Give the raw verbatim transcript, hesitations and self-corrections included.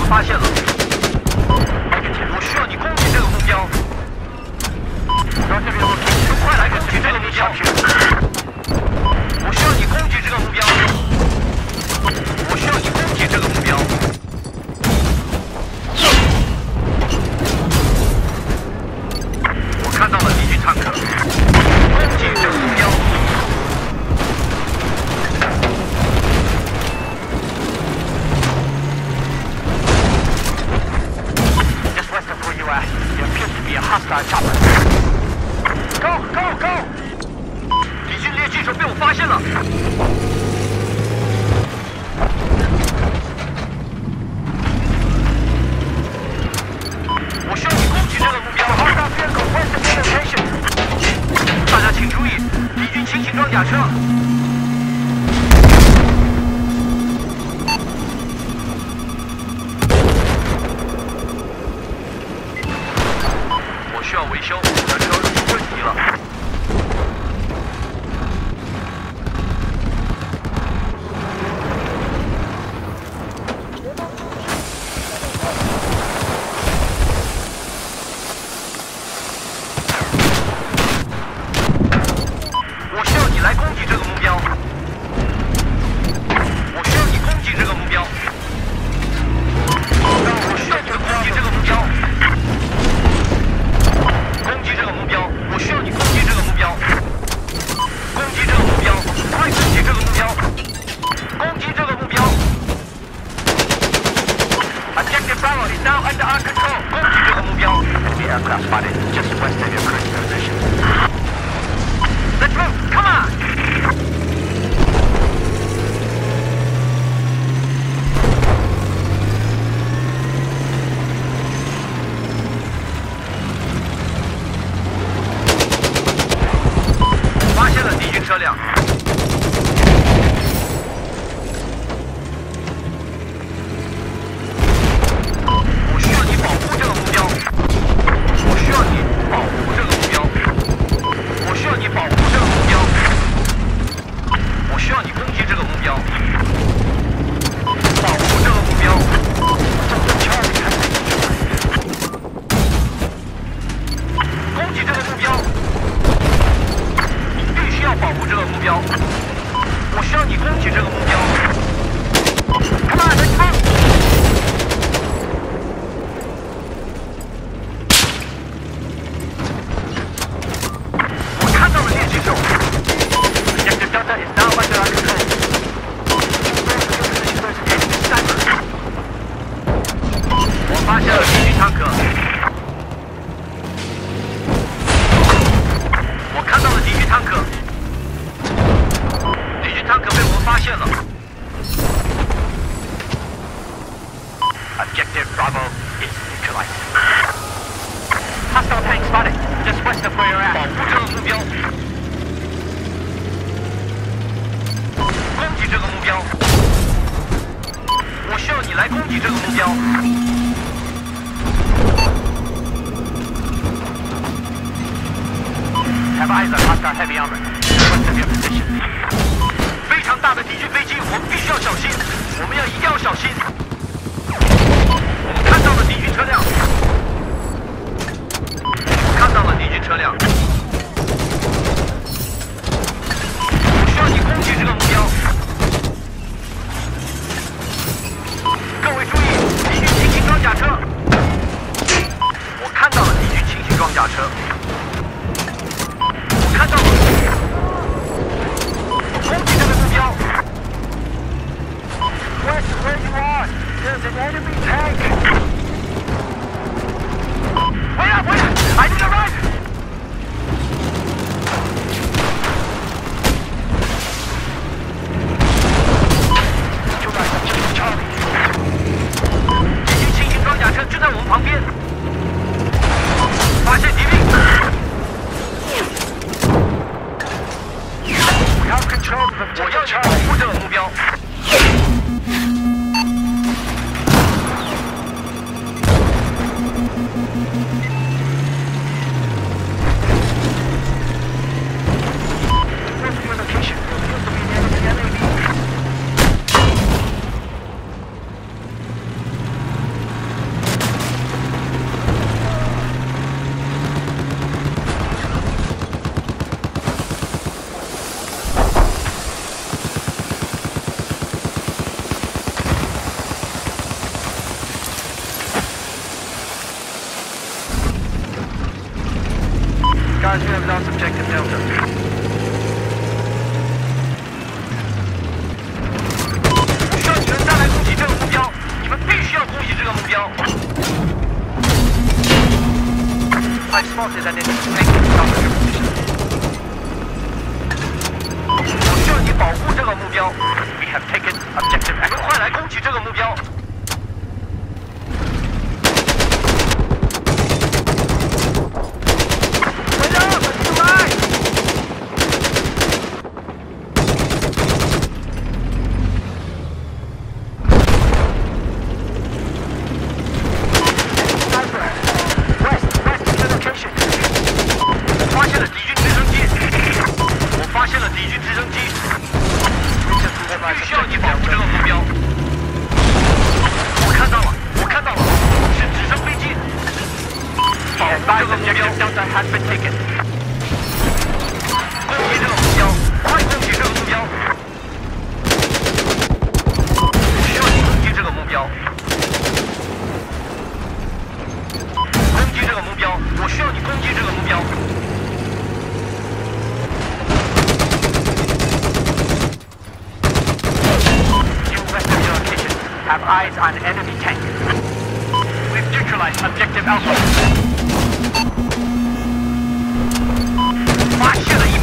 发现了，我需要你攻击这个目标。快来攻击这个目标！我需要你攻击这个目标。我需要你攻击这个目标。我看到了敌军坦克，攻击这个目标。 There appears to be a hostile chopper. Go, go, go! 敌军猎击手被我发现了。我需要你攻击这个目标。Hostile vehicle west of your location. 大家请注意，敌军轻型装甲车。 需要维修，我的车出问题了。我需要你来攻击这个目标。我需要你攻击这个目标。我需要你攻击这个目标。 攻击这个目标！我需要你攻击这个目标！攻击这个目标！快攻击这个目标！攻击这个目标 ！Objective Bravo is now under our control。攻击这个目标 ！Enemy aircraft spotted just west of your current position. Let's move! Come on! 发现了敌军车辆。我需要你保护这个目标。我需要你保护这个目标。我需要你保护这个目标。我需要你攻击这个目标。保护这个目标。攻击这个目标。 需要保护这个目标，我需要你攻击这个目标。Come on, let's move！ 我看到了猎击手。Objective Delta is now under our control. 我发现了敌军坦克。 我看到了敌军坦克。 坦克被我们发现了。Objective Bravo is neutralized. Hostile tank spotted just west of where you're at. 保护这个目标。攻击这个目标。我需要你来攻击这个目标。Have eyes on hostile heavy armor west of your position. 非常大的敌军飞机，我们必须要小心。我们要一定要小心。我们看到了敌军车辆，我看到了敌军车辆。我需要你攻击这个目标。各位注意，敌军轻型装甲车。我看到了敌军轻型装甲车。我看到了。 攻击这个目标 ！West where you are, there's an enemy tank. Wait up, wait up! I need a run! 就在这里，查理。敌军轻型装甲车就在我们旁边。发现敌兵。 我要去保护这个目标。 Delta。我需要你们再来攻击这个目标，你们必须要攻击这个目标。I spotted an enemy tank south of your position. 我需要你保护这个目标。We have taken objective. 你们快来攻击这个目标。 Has been taken. 攻击这个目标，快攻击这个目标！我需要你攻击这个目标。攻击这个目标，我需要你攻击这个目标。You western your location. Have eyes on enemy tank. We've neutralized objective Alpha. 发现了一